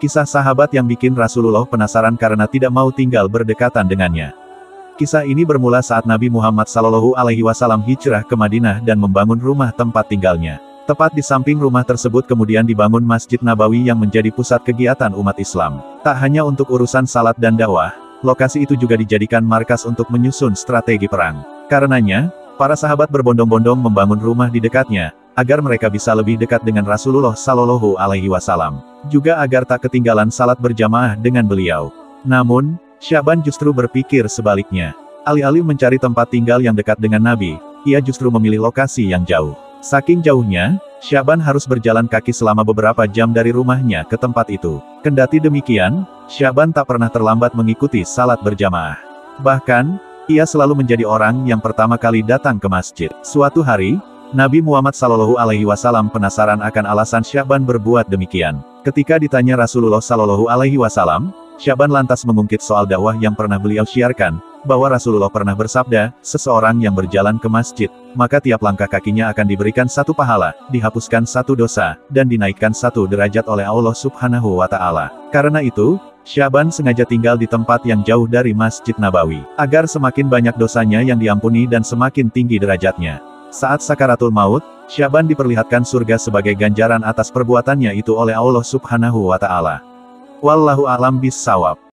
Kisah sahabat yang bikin Rasulullah penasaran karena tidak mau tinggal berdekatan dengannya. Kisah ini bermula saat Nabi Muhammad SAW hijrah ke Madinah dan membangun rumah tempat tinggalnya. Tepat di samping rumah tersebut kemudian dibangun Masjid Nabawi yang menjadi pusat kegiatan umat Islam. Tak hanya untuk urusan salat dan dakwah, lokasi itu juga dijadikan markas untuk menyusun strategi perang. Karenanya, para sahabat berbondong-bondong membangun rumah di dekatnya, agar mereka bisa lebih dekat dengan Rasulullah Shallallahu Alaihi Wasallam, juga agar tak ketinggalan salat berjamaah dengan beliau. Namun, Syaban justru berpikir sebaliknya. Alih-alih mencari tempat tinggal yang dekat dengan Nabi, ia justru memilih lokasi yang jauh. Saking jauhnya, Syaban harus berjalan kaki selama beberapa jam dari rumahnya ke tempat itu. Kendati demikian, Syaban tak pernah terlambat mengikuti salat berjamaah. Bahkan, ia selalu menjadi orang yang pertama kali datang ke masjid. Suatu hari, Nabi Muhammad SAW penasaran akan alasan Syaban berbuat demikian. Ketika ditanya Rasulullah SAW, Syaban lantas mengungkit soal dakwah yang pernah beliau syiarkan, bahwa Rasulullah pernah bersabda, seseorang yang berjalan ke masjid, maka tiap langkah kakinya akan diberikan satu pahala, dihapuskan satu dosa, dan dinaikkan satu derajat oleh Allah Subhanahu wa Ta'ala. Karena itu, Syaban sengaja tinggal di tempat yang jauh dari Masjid Nabawi, agar semakin banyak dosanya yang diampuni dan semakin tinggi derajatnya. Saat sakaratul maut, Syaban diperlihatkan surga sebagai ganjaran atas perbuatannya itu oleh Allah Subhanahu wa Ta'ala. Wallahu a'lam bis shawab.